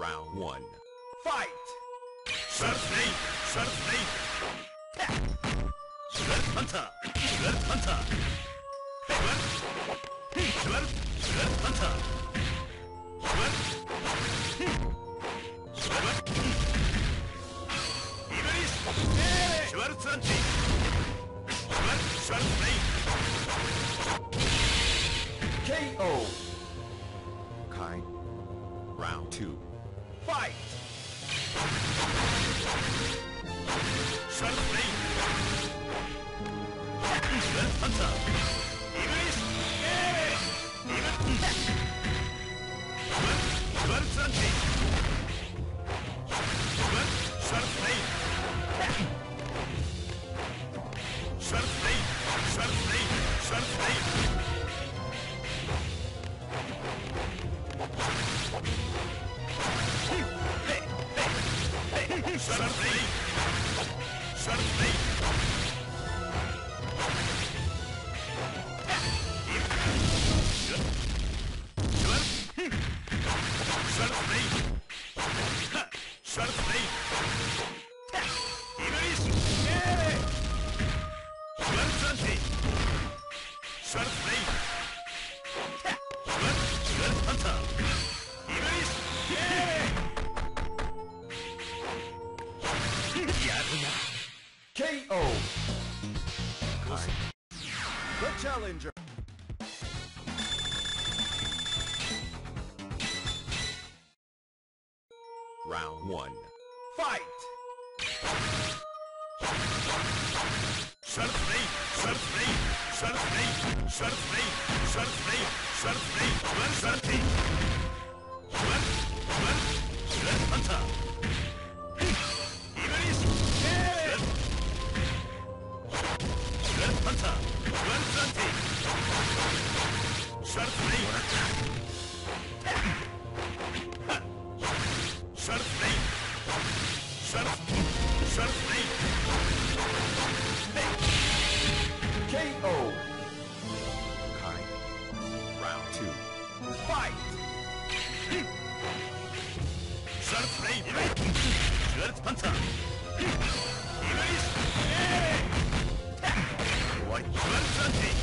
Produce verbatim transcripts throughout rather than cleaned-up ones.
Round one. Fight! Shred Snake! Shred Snake! Shred Hunter! Shred Hunter! Shred! Shred! Shred Hunter! Shred! Shred! Iblis! Shred Anti! Shred! Shred Snake! K O! Kai. Round two. Fight! Shred Snake! Shred Hunter! Iblis! Iblis! Shred! Shred Anti! Shred! Shred Snake! Shred Snake! Shred Snake! Shred Snake! Shut up, Snake! Shut up, Snake! Shut up! Shut up, Snake! Shut up, Snake! Iblis! Shut up, Santi! Shut up, Snake! Shut up, Hunter! Iblis! K O! Kai. The challenger! Round one. Fight! Shut up, Snake! Shut up, Snake! Shut up, Snake! Shut up, Snake! Shut up, Snake! Shut up, Snake! Shred Santi! Shred! Shred! Shred Hunter! Iblis! Shred! Shred Hunter! Shred Santi! Shut up, Snake! Shut up, Snake! Shut up! Shut up, Snake! K O! Kai. Round two. Fight! Shred Snake! Shred Hunter! Iblis! White Shred Santi!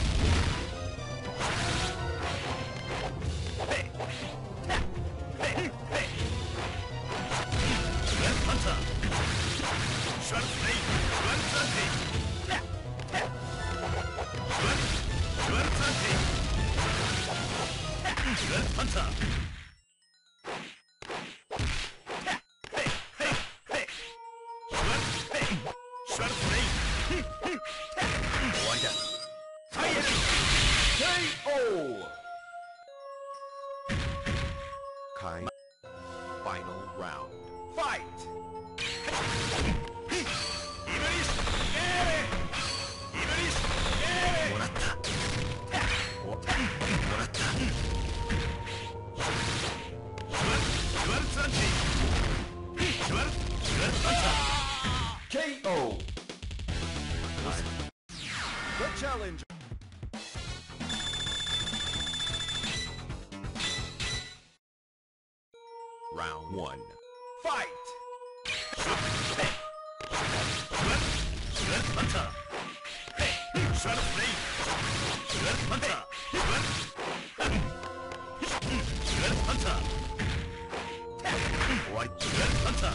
Shred Hunter! Shred Snake! Shred Santi! Shred! Shred Santi! Shred Hunter! Shred Snake! 終わりだ。ファイヤル K O! Kai. Final round. Fight! イブリスイブリスもらったおもらったシュワルシュワルツアンチシュワルシュワルツアンチ K O! The challenger! Round one. Fight! シュワルシュワルハンターシュワルスネイシュワルハンターシュワルシュワルハンターホワイトシュワルハンター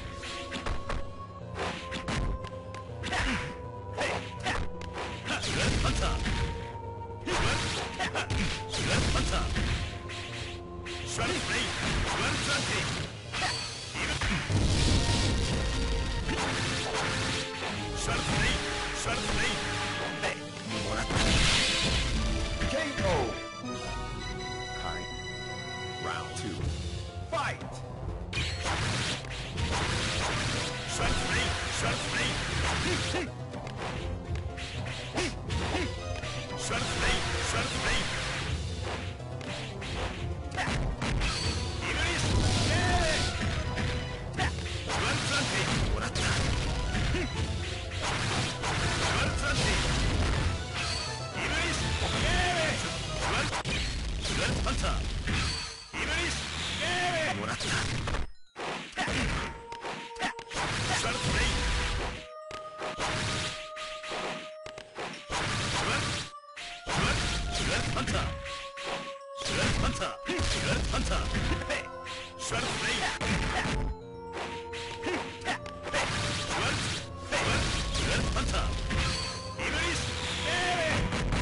シュワルハンターシュワルシュワルハンターシュワルスネイシュワルザンティシュワルスネイシュワルスネイもらった K O! Kai. Round two. Fight! シュワルスネイシュワルスネイシュワルスネイシュワルスネイイブリスシュワルツアンティもらったシュワルツアンティイブリスシュワルシュワルハンターイブリスもらったシュワルツパンターシュワルツパンターシュワルツフレイシュワルツシュワルツシュワルツパンターイブリスエレ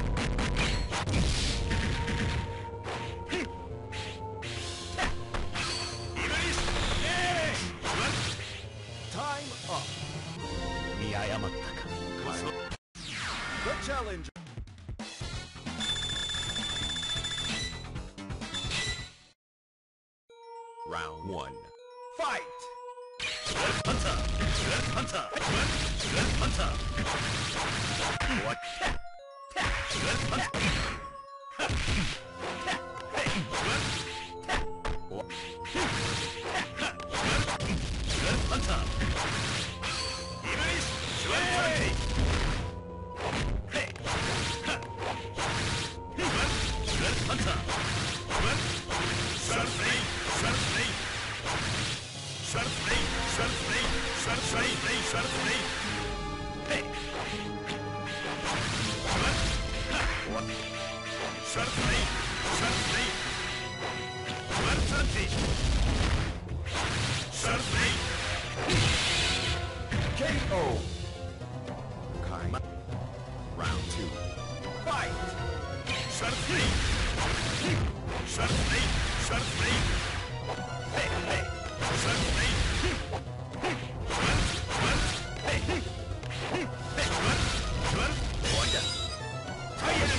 イブリスエレシュワルツ Time up. 見誤ったか The challenger. Round one. Fight. シュワルツパンターシュワルツパンターシュワルツシュワルツパンター終わっシュワルツパンターシュワルツ終わっシュワルツシュワルツパンターイブリスシュワルツパンティヘイシュワルツシュワルツパンターシュワルツシュワルツフレイシュワルツフレイシュワルツフレイシュワルツフレイシュワルツフレイシュワルツフレイヘイシュワルツ終わっシュワルツフレイシュワルツフレイシュワルツアンティシュワルツフレイ K O. Kai. Round two. Fight. シュワルツフレイシュワルツフレイシュワルツフレイヘイヘイシュワルツフレイシュワルツシュワルツヘイヘイシュワルツシュワルツ終わりだタイヤン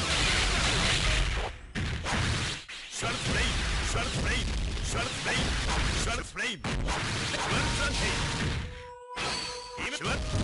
シュワルツフレイシュワルツフレイシュワルツフレイシュワルツフレイシュワルツアンティシュワルツ